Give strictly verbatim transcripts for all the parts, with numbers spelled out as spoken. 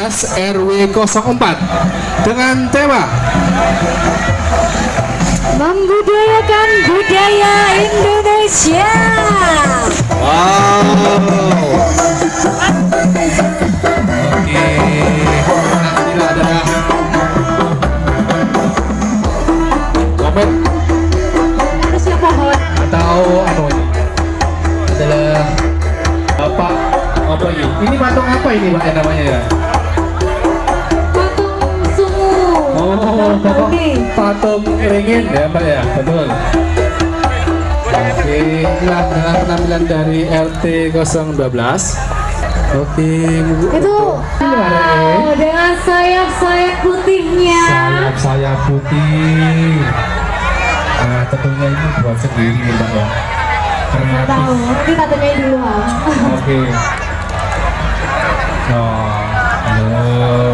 belas R W nol empat dengan tema membudayakan budaya Indonesia. Wow. Oke, tidak ada komen Harusnya pohon atau anu adalah apa apa ini? Ini patung apa ini Mbak yang namanya ya? patung sungu. Oh, patung, patung eringin ya Mbak ya, betul. Oke, inilah dengan penampilan dari R T nol satu dua. Oke, Itu wow, dengan sayap-sayap putihnya. sayap-sayap putih. Nah, tentunya ini buat sendiri Mbak ya. Nggak tahu, nanti tanya dulu ah. Oke. Oh, halo.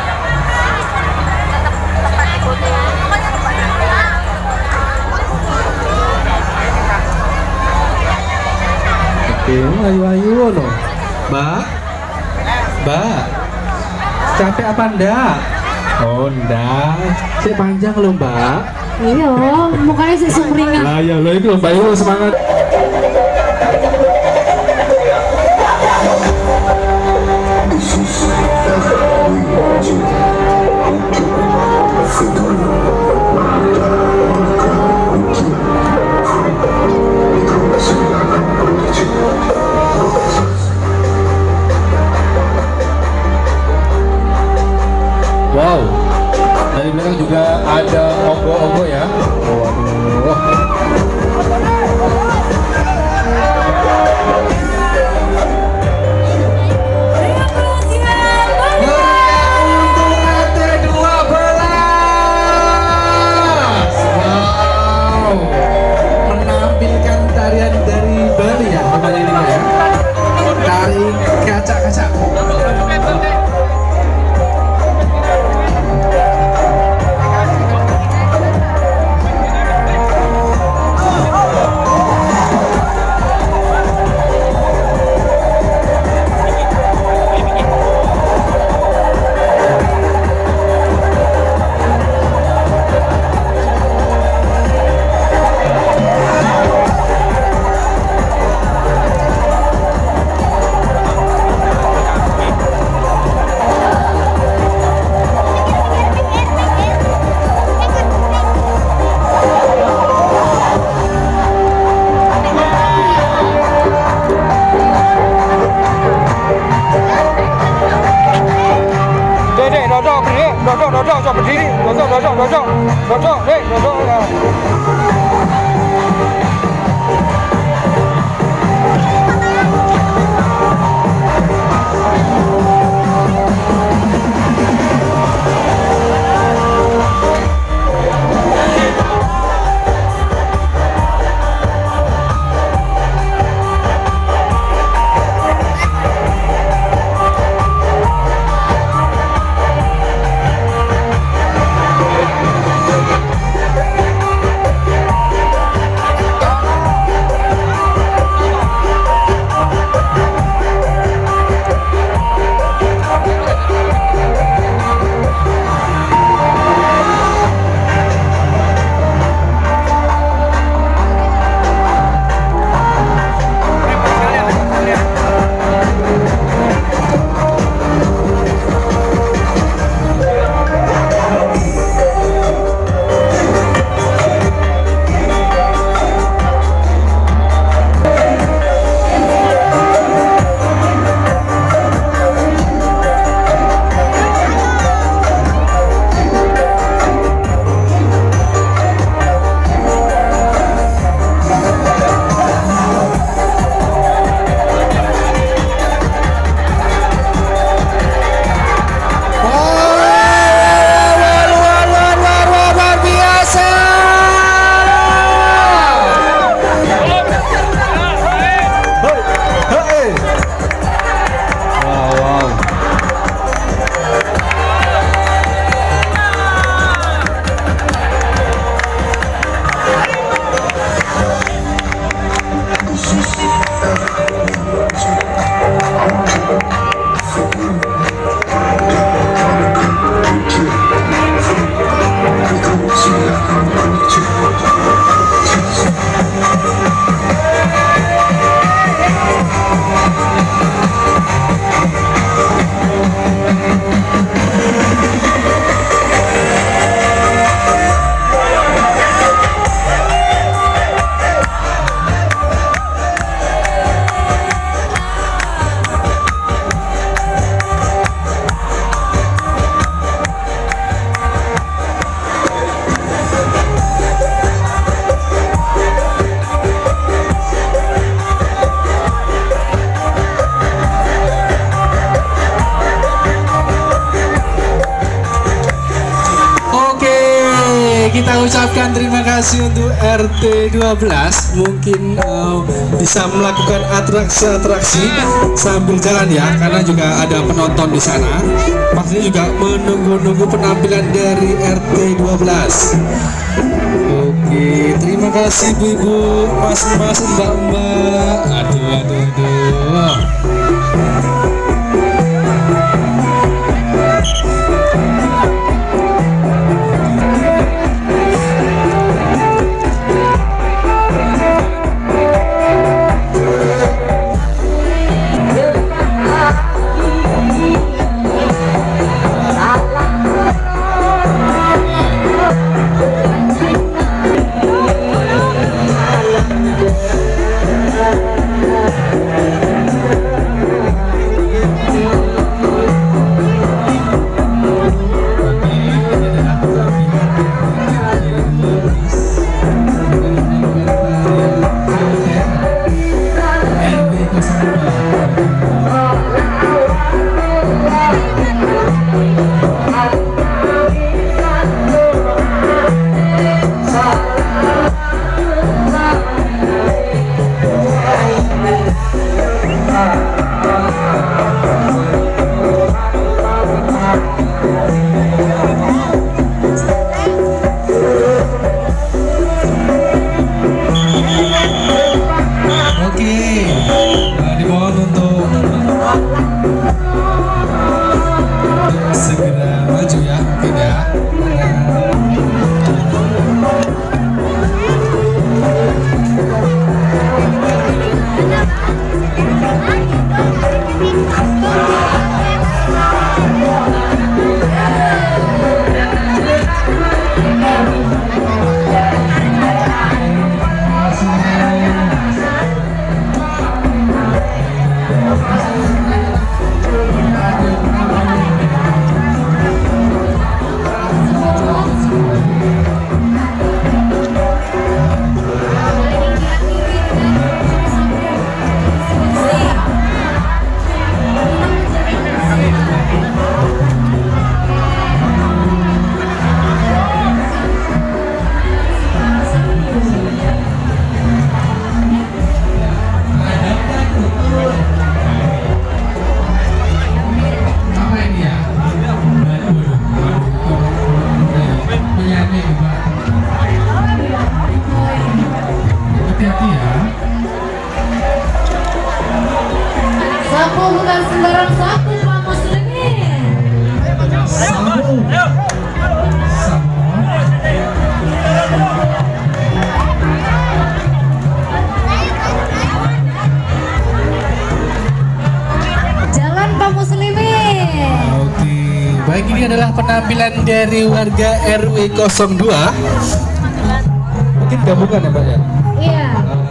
Oke, ayu-ayu no. Mbak, Mbak, capek apa ndak? Oh ndak, si panjang loh Mbak. Iya, mukanya sih sumringah. Lah ya lo itu Mbak Yu semangat. Wow, dari belakang juga ada ogo-ogo ya. Waduh. Dodok, dodok, dodok, berdiri, dodok, dodok, dodok, dodok, dek, dodok ya. ucapkan terima kasih untuk R T dua belas. Mungkin uh, bisa melakukan atraksi-atraksi sambil jalan ya, karena juga ada penonton di sana. Pasti juga menunggu-nunggu penampilan dari R T dua belas. Oke, terima kasih ibu-ibu, mas-mas, mbak-mbak. Aduh, aduh, aduh. Sapu bukan sembarang sapu, Pak Muslimin. Sapu. Sapu. Jalan Pak Muslimin. Oke, baik, ini adalah penampilan dari warga R W nol dua. Mungkin gabungan ya Pak ya? Iya.